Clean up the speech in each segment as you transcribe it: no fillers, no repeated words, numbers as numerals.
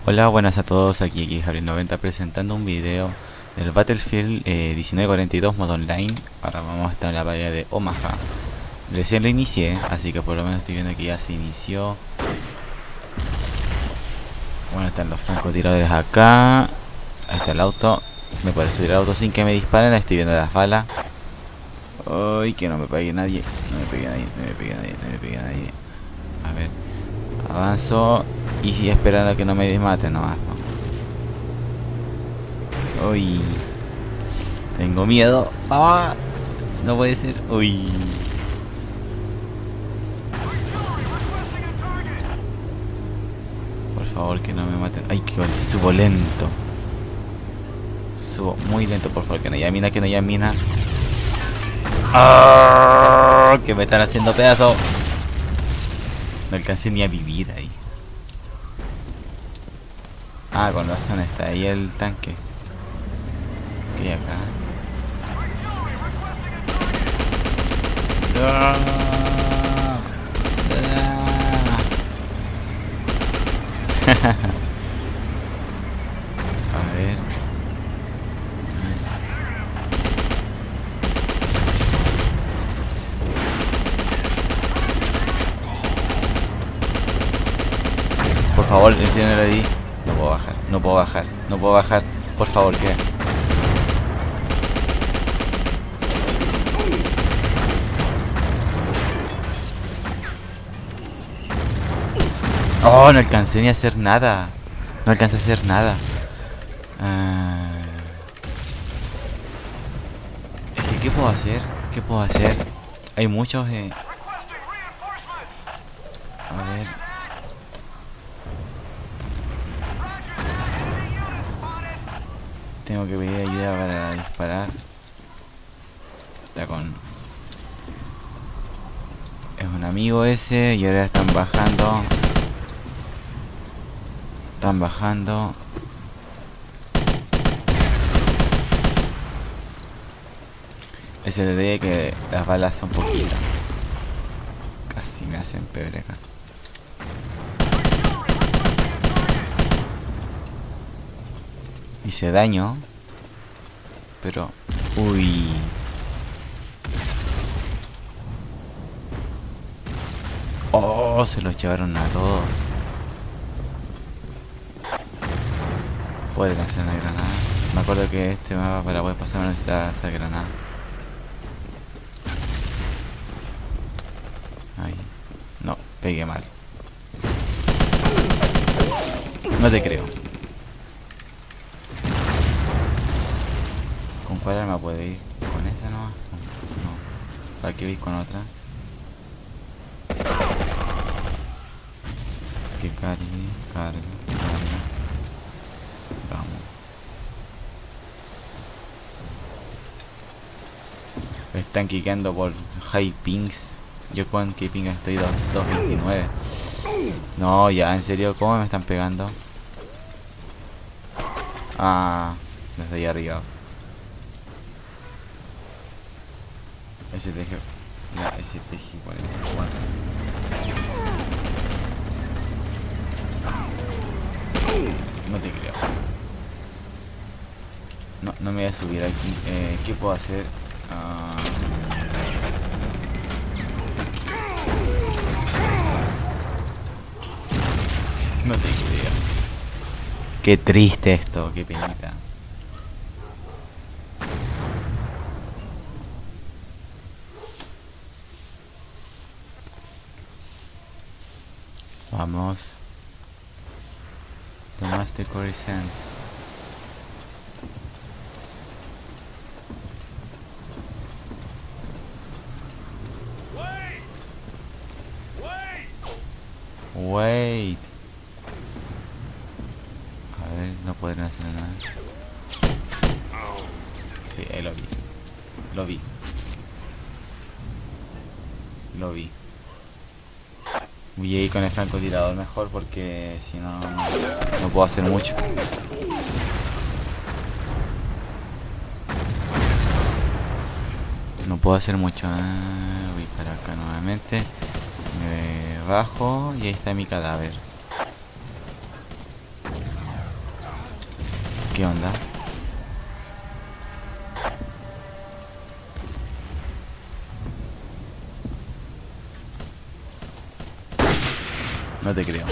Hola, buenas a todos, aquí Javier90 presentando un video del Battlefield 1942 modo online. Ahora vamos a estar en la batalla de Omaha. Recién lo inicié, así que por lo menos estoy viendo que ya se inició. Bueno, están los francotiradores acá. Ahí está el auto. Me puedo subir al auto sin que me disparen, estoy viendo las balas. Ay, que no me pegue nadie. No me pegue nadie, no me pegue nadie, no me pegue nadie. A ver, avanzo y si esperando a que no me maten nomás. Uy, tengo miedo. ¡Ah! No puede ser. Uy. Por favor, que no me maten. Ay, que subo lento. Subo muy lento, por favor, que no haya mina, que no haya mina. ¡Ah! Que me están haciendo pedazo. No alcancé ni a vivir ahí. Ah, con razón está ahí el tanque. Que hay acá. ¡Ah! A ver. Por favor, enséñale ahí. No puedo bajar, no puedo bajar, no puedo bajar. Por favor, que. Oh, no alcancé ni a hacer nada. No alcancé a hacer nada. Es que, ¿qué puedo hacer? ¿Qué puedo hacer? Hay muchos. A ver. Tengo que pedir ayuda para disparar. Está con. Es un amigo ese y ahora están bajando. Están bajando. Es el detalle que las balas son poquitas. Casi me hacen pebre acá. Hice daño. Pero... Uy. Oh, se los llevaron a todos. Puedo alcanzar una granada. Me acuerdo que este mapa para poder pasar necesitaba esa granada. Ahí. No, pegué mal. No te creo. ¿Con cuál arma puedo ir? ¿Con esa no? No. ¿Para qué ir con otra? Que cargue, carga. Vamos. Me están kickeando por high pings. Yo con que ping estoy 229. No, ya, en serio, ¿cómo me están pegando? Ah, desde ahí arriba. STG. La STG 44. No te creo. No, no me voy a subir aquí. ¿Qué puedo hacer? No te creo. Qué triste esto, qué penita. Vamos. Domestic Horizons. Wait. A ver, no podrán hacer nada. Sí, ahí lo vi. Lo vi. Lo vi. Voy a ir con el francotirador mejor porque si no, no puedo hacer mucho. No puedo hacer mucho. Voy para acá nuevamente. Me bajo y ahí está mi cadáver. ¿Qué onda? No te creo.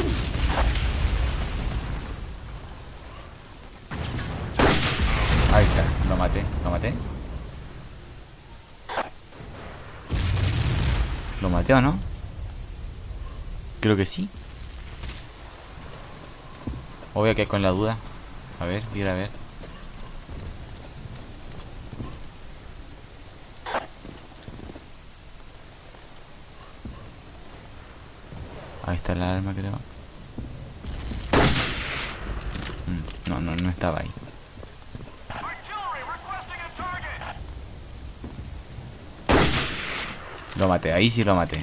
Ahí está, lo maté, lo maté. ¿Lo maté o no? Creo que sí. O voy a quedar con la duda. A ver, ir a ver. Ahí está la arma, creo. No estaba ahí. Lo maté, ahí sí lo maté.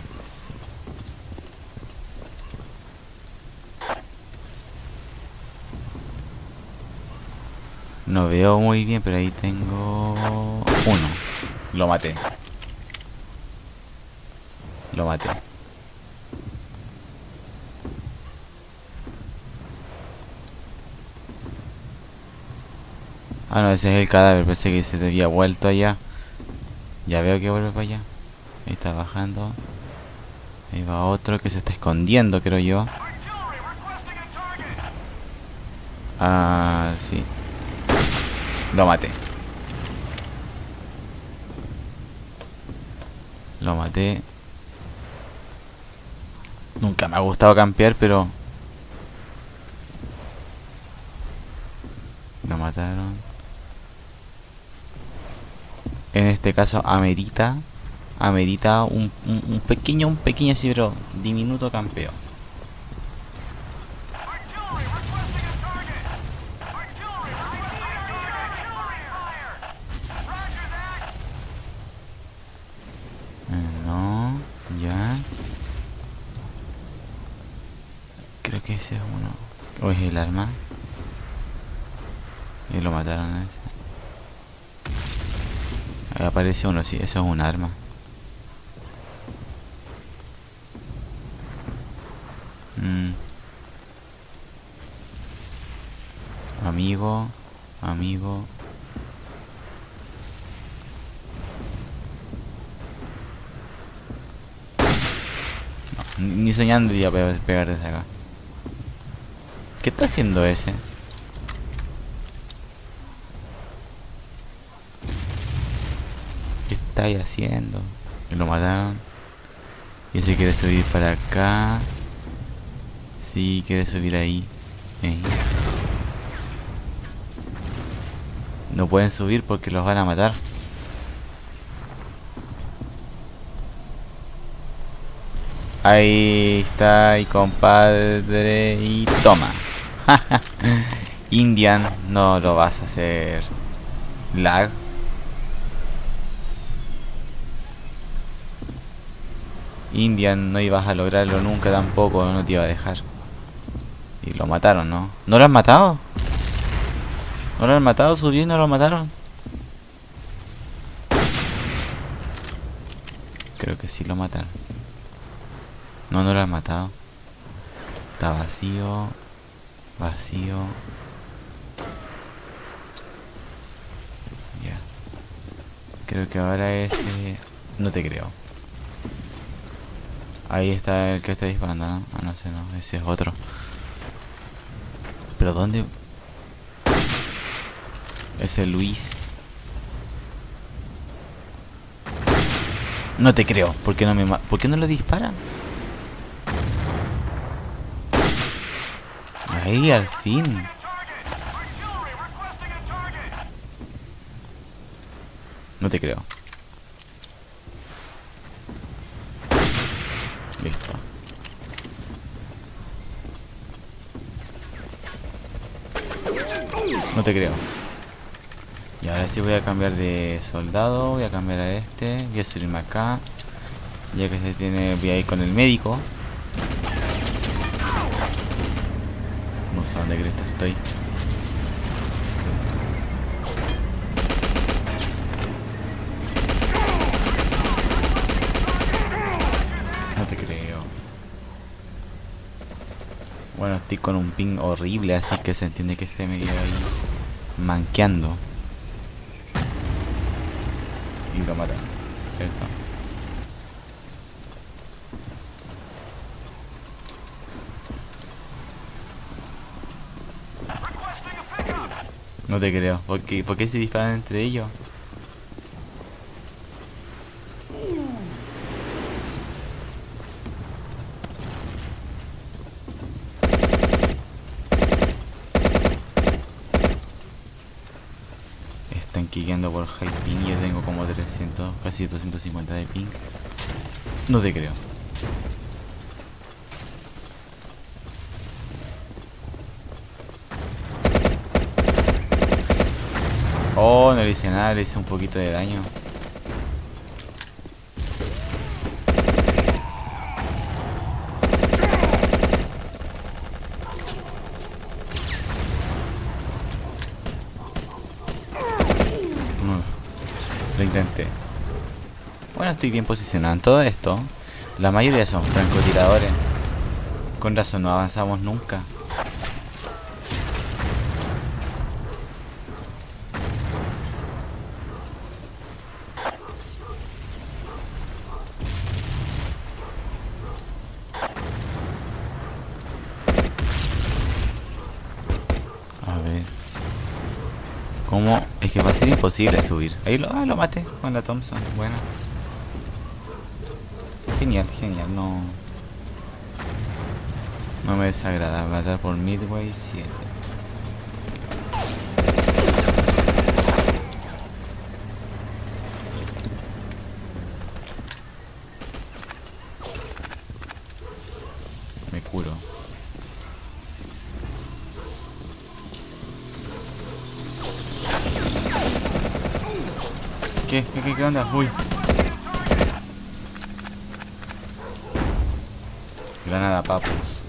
No veo muy bien, pero ahí tengo uno. Lo maté. Lo maté. Ah, no, ese es el cadáver. Pensé que se te había vuelto allá. Ya veo que vuelve para allá. Ahí está bajando. Ahí va otro que se está escondiendo, creo yo. Ah, sí. Lo maté. Lo maté. Nunca me ha gustado campear, pero... Lo mataron. En este caso amerita un pequeño así, pero diminuto campeo. No, ya. Creo que ese es uno. O es el arma. Y lo mataron a ese. Ahí aparece uno, sí, eso es un arma. Amigo, amigo. No, ni soñando iba a pegar desde acá. ¿Qué está haciendo ese? ¿Qué estáis haciendo? Lo mataron. Y ese quiere subir para acá. Sí, quiere subir ahí. No pueden subir porque los van a matar. Ahí está, y compadre. Y toma. Indian, no lo vas a hacer. Lag. Indian, no ibas a lograrlo nunca tampoco, no te iba a dejar. Y lo mataron, ¿no? ¿No lo han matado? ¿No lo han matado? ¿Subió y no lo mataron? Creo que sí lo mataron. No, no lo han matado. Está vacío. Vacío. Ya. Creo que ahora ese... No te creo. Ahí está el que está disparando, ¿no? Ah, no sé, no. Ese es otro. ¿Pero dónde? Ese es Luis. No te creo. ¿Por qué no me ¿por qué no le disparan? Ahí, al fin. No te creo. Listo. No te creo. Y ahora sí voy a cambiar de soldado. Voy a cambiar a este. Voy a subirme acá. Ya que se tiene... Voy a ir con el médico. No sé dónde cresta estoy. No te creo. Bueno, estoy con un ping horrible, así que se entiende que esté medio ahí. manqueando. Y lo matan, ¿cierto? No te creo. ¿Por qué se disparan entre ellos? Están kickeando por high ping y yo tengo como 300, casi 250 de ping. No te creo. Oh, no le hice nada, le hice un poquito de daño. Lo intenté. Bueno, estoy bien posicionado en todo esto. La mayoría son francotiradores. Con razón no avanzamos nunca. A ver. ¿Cómo? Es que va a ser imposible subir. Ahí lo maté con la Thompson. Bueno. Genial, genial. No me desagrada. Matar por Midway 7. Me curo. ¿Qué onda? Uy. Granada papus.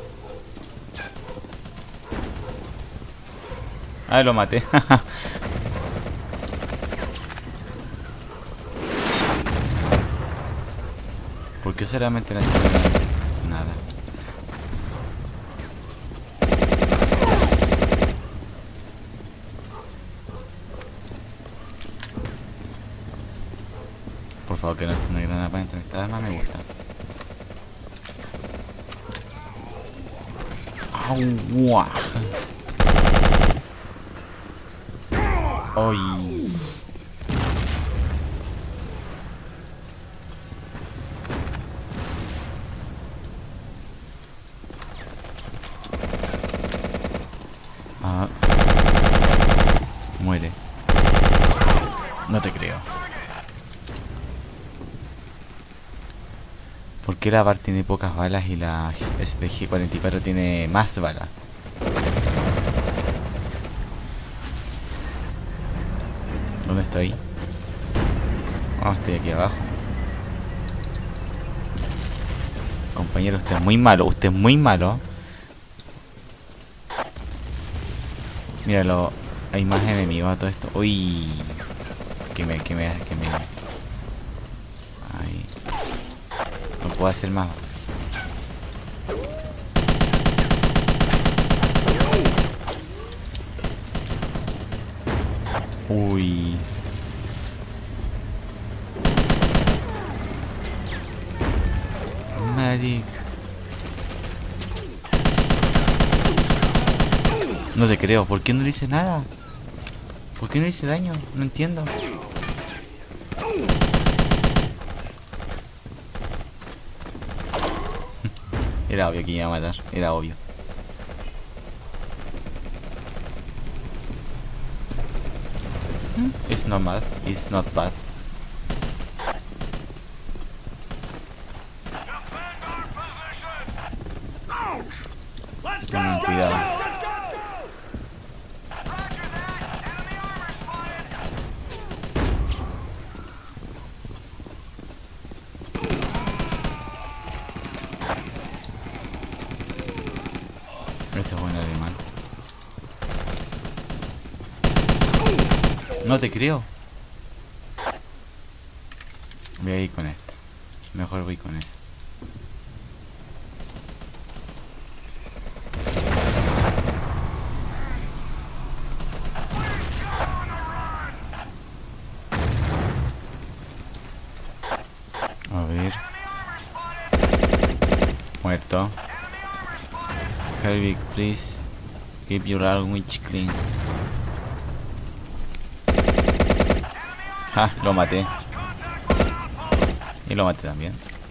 Ah, lo maté. ¿Por qué solamente no hace nada? Por favor, que no sea una granada para entrar. Esta arma me gusta. ¡Au! ¡Ay! Ah. Muere. No te creo. ¿Por qué la VAR tiene pocas balas y la STG-44 tiene más balas? ¿Dónde estoy? Oh, estoy aquí abajo. Compañero, usted es muy malo. Usted es muy malo. Míralo. Hay más enemigos a todo esto. Uy. Que me. Ay. No puedo hacer más. Uy. Medic. No te creo. ¿Por qué no le hice nada? ¿Por qué no le hice daño? No entiendo. Era obvio que iba a matar. Era obvio. It's not bad. It's not bad. Tengan cuidado. Ese es buen alemán. No te creo. Voy a ir con esta. Mejor voy con esa. Listo. Herbie, please keep your language clean. Ja, lo maté. Y lo maté también.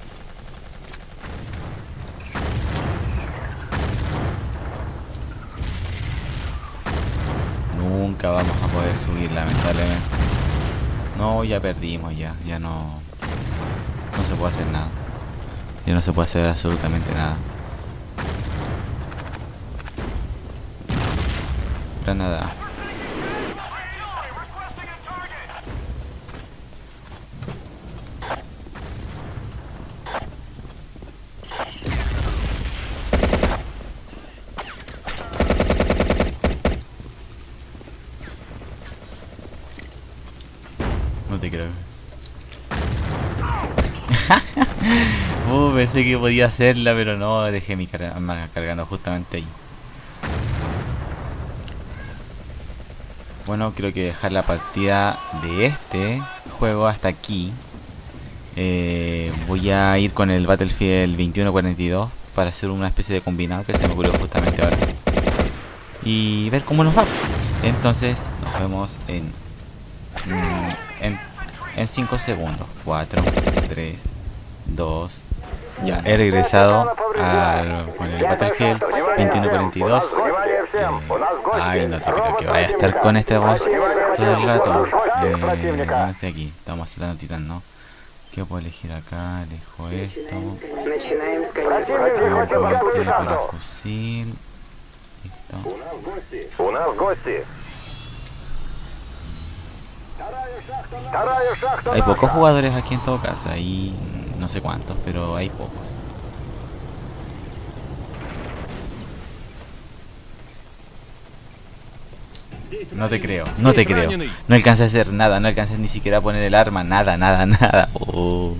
Nunca vamos a poder subir, lamentablemente. No, ya perdimos, ya no se puede hacer nada. Ya no se puede hacer absolutamente nada. Granada. No te creo. Pensé que podía hacerla, pero no, dejé mi arma cargando justamente ahí. Bueno, creo que dejar la partida de este juego hasta aquí. Voy a ir con el Battlefield 2142 para hacer una especie de combinado que se me ocurrió justamente ahora. Y ver cómo nos va. Entonces, nos vemos en 5 segundos. 4, 3, 2. Ya, he regresado con el Battlefield 2142. Ay, no te creo que vaya a estar con este boss todo el rato. No estoy aquí, estamos haciendo titán, ¿no? ¿Qué puedo elegir acá? Elijo esto. Para fusil. Listo. Hay pocos jugadores aquí en todo caso, hay no sé cuántos, pero hay pocos. No te creo, no te creo. No alcancé a hacer nada, no alcancé ni siquiera a poner el arma, nada. Oh.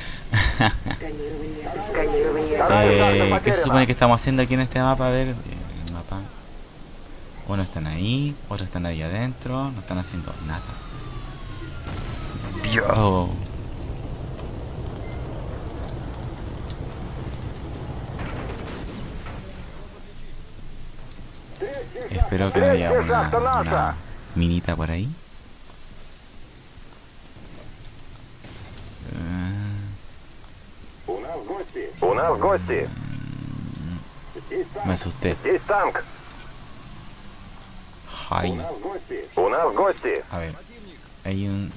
¿Qué se supone que estamos haciendo aquí en este mapa? A ver, el mapa. Unos están ahí, otros están ahí adentro, no están haciendo nada. Yo. Espero que no haya una minita por ahí. Me asusté. Ay. A ver, hay un...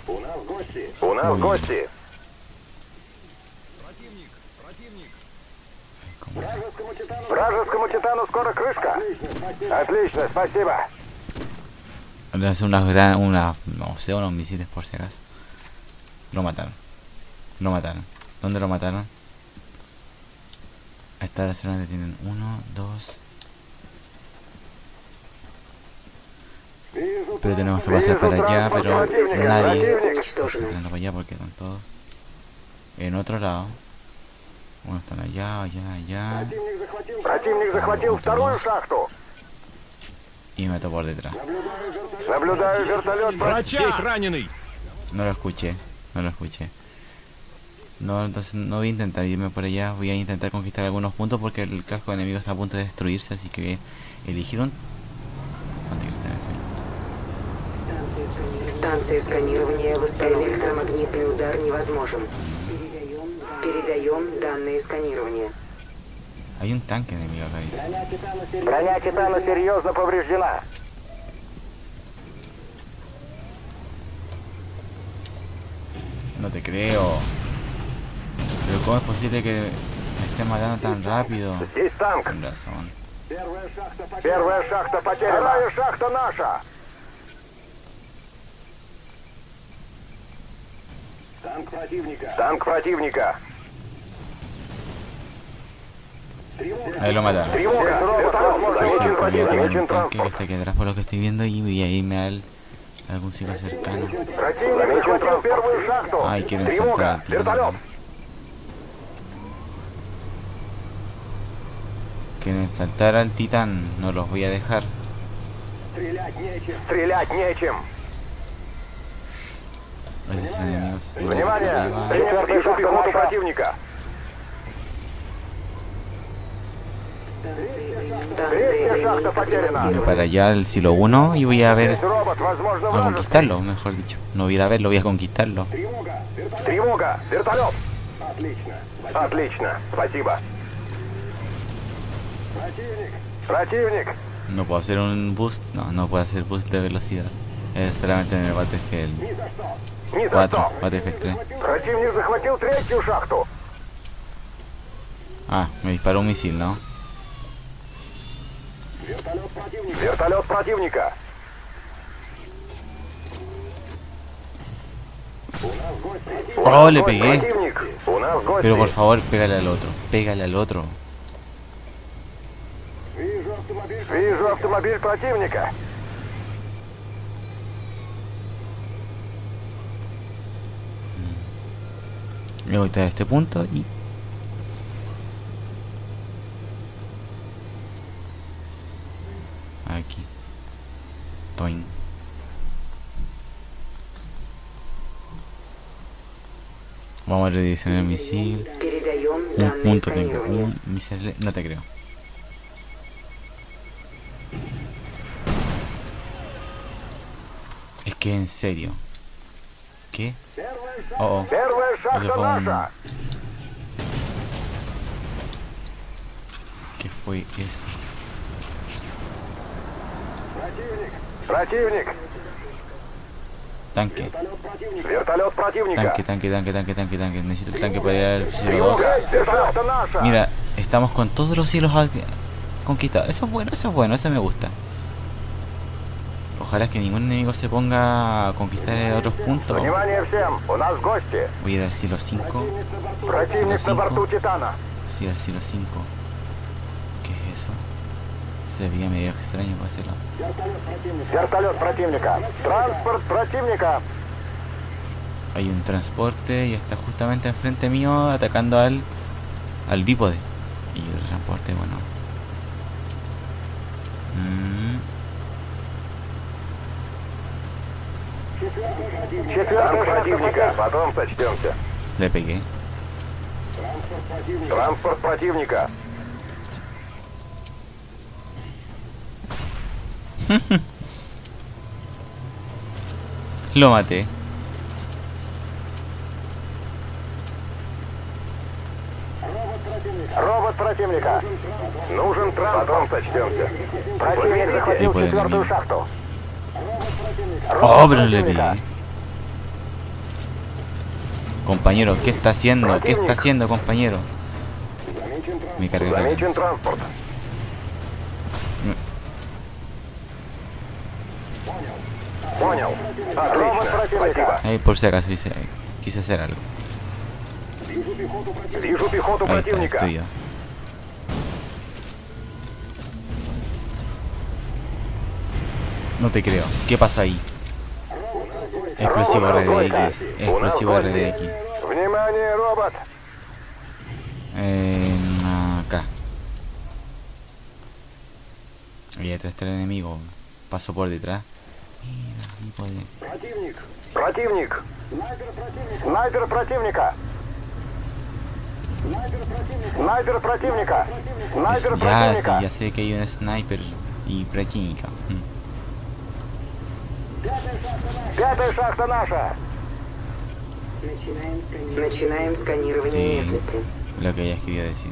Вражескому титану скоро крышка. Отлично, спасибо. Le hace unos misiles por si acaso. Lo mataron. ¿Dónde lo mataron? A esta hora solamente tienen 1, 2. Pero tenemos que pasar para allá, pero nadie. Para allá porque están todos en otro lado. Bueno, están allá. Противник захватил вторую шахту. Y me mató por detrás. Наблюдаю вертолет. Врача! Раненый! No lo escuché. No, entonces no voy a intentar irme por allá. Voy a intentar conquistar algunos puntos porque el casco enemigo está a punto de destruirse. Así que voy a elegir un... Станция сканирования электромагнитный удар невозможен. Передаем данные сканирования. Hay un tanque enemigo acá, dice. Броня Титана серьезно повреждена. No te creo. Pero ¿cómo es posible que me estén matando tan rápido? Здесь танк. Con razón. Первая шахта потеряна. Вторая шахта наша. Танк противника. Ahí lo mataron. Perfecto, voy a tomar un tanque que está aquí atrás por lo que estoy viendo y voy a irme a algún sitio cercano. Ay, quieren saltar al titán. Quieren saltar al titán, no los voy a dejar. Стрелять нечем. Esos enemigos Внимание! arriba. Вижу пехоту противника. Третья шахта потеряна. Voy para allá al silo 1 y voy a ver, Здесь робот, возможно, a вражеский. conquistarlo, mejor dicho. No voy a ir a verlo, voy a conquistarlo. Тревога! Вертолет! Отлично. Отлично. Спасибо. Противник! No puedo hacer un boost, no puedo hacer boost de velocidad. Es solamente en el Battlefield Ни за 4, что! Battlefield 3. Противник захватил третью шахту. Ah, me disparó un misil, ¿no? Вертолет противника. Oh, le pegué. Противник. У нас гости. Pero por favor, pégale al otro. Pégale al otro. Вижу автомобиль противника. Me voy a este punto y... Aquí. Toin. Vamos a redireccionar el misil. Передаем Un данные punto tengo. сканирования. Un misil... No te creo. Es que en serio. ¿Qué? Oh, oh. Первая Eso шахта fue un... наша. ¿Qué fue eso? Противник. Tanque. Вертолет противника. Tanque. Necesito el tanque para ir al silo 2. Тревога! Шахта наша. Mira, estamos con todos los hilos conquistados. Eso es bueno, eso me gusta. Ojalá que ningún enemigo se ponga a conquistar otros puntos. Внимание всем! У нас гости. Voy a ir al silo 5. Противник на борту Титана. Sí, al silo 5. ¿Qué es eso? Se veía medio extraño para hacerlo. Вертолет противника. Транспорт противника. Hay un transporte y está justamente enfrente mío atacando al bípode. Y el transporte, bueno. Четвертая противника. Потом сочтемся. Le pegué. Транспорт противника. Lo maté. Робот противника. Нужен транспорт. Потом сочтемся. Противник захватил Tipo de четвертую enemigo. шахту. Oh, pero le pegué. Compañero, ¿qué está haciendo? ¿Qué está haciendo, compañero? Me cargué la Замечен lanza. транспорт. Понял. Робот противника. Por si acaso quise hacer algo. Вижу пехоту Ahí está, противника. estoy yo. No te creo. ¿Qué pasó ahí? Explosivo RDX. Explosivo RDX. Внимание, робот. Acá. Ahí detrás está el enemigo. Paso por detrás. Mira, ahí puede. Противник. Снайпер противника. Снайпер противника. Снайпер Ya, sí, противника. ya sé que hay un sniper y противника. Пятая шахта наша. Начинаем сканирование Sí, местности. lo que hayas querido decir.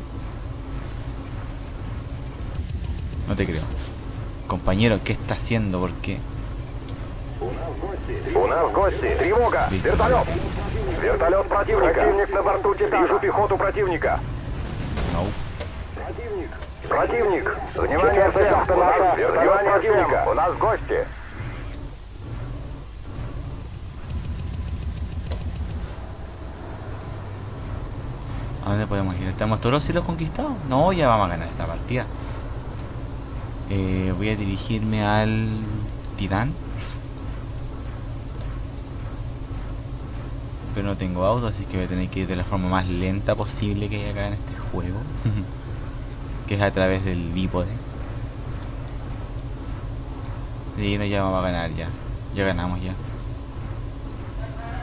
No te creo. Compañero, ¿qué está haciendo? ¿Por qué? У нас гости. Тревога. Listo. Вертолет. Вертолет противника. Противник на борту Титана. Вижу пехоту противника. No. Противник. Внимание всем. У нас вертолет противника. У нас гости. ¿A dónde podemos ir? ¿Estamos todos los hilos conquistados? No, ya vamos a ganar esta partida. Voy a dirigirme al Titán. Pero no tengo auto, así que voy a tener que ir de la forma más lenta posible que hay acá en este juego. Que es a través del bípode. Sí, no, ya vamos a ganar ya. Ya ganamos ya.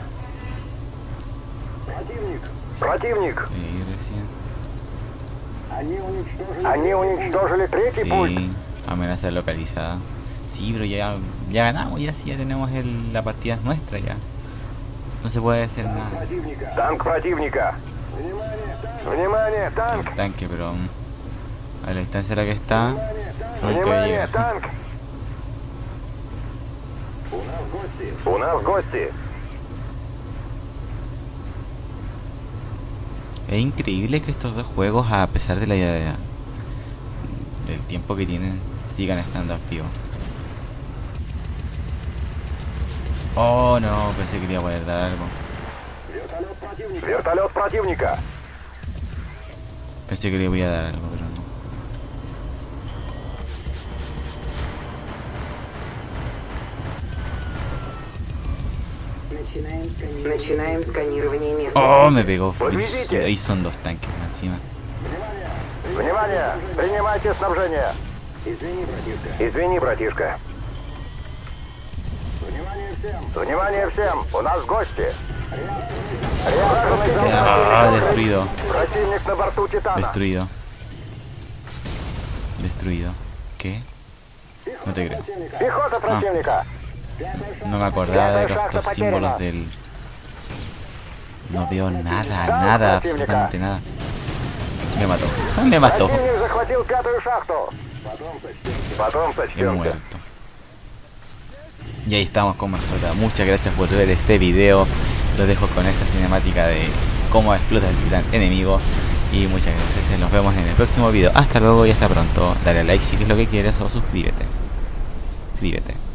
Противник. Estoy ahí recién. Они уничтожили третий пульт. Sí, amenaza localizada. Sí, pero ya ganamos, ya sí, ya tenemos la partida es nuestra ya. No se puede hacer nada. Танк противника. Внимание, танк. El tanque, pero a la distancia a la que está, no hay que Внимание, llegar. танк. У нас гости. Es increíble que estos dos juegos, a pesar de del tiempo que tienen, sigan estando activos. Oh no, pensé que le iba a poder dar algo. Вертолет противника. Pensé que le voy a dar algo, pero no. Начинаем сканирование местности. Oh, me pegó. Подвезите. Ahí son dos tanques encima. Внимание, принимайте снабжение. Извини, братишка. Внимание всем, у нас гости. Ah, destruido. Противник на борту Титана. Destruido. Destruido. ¿Qué? No te creo. Пехота противника. No me acordaba de estos símbolos del... No veo nada, absolutamente nada. Me mató. Me mató. Противник захватил пятую шахту. Потом He сочтемся. muerto. Y ahí estamos con mascota. Muchas gracias por ver este video. Los dejo con esta cinemática de cómo explota el titán enemigo. Y muchas gracias. Nos vemos en el próximo video. Hasta luego y hasta pronto. Dale a like si es lo que quieres o suscríbete. Suscríbete.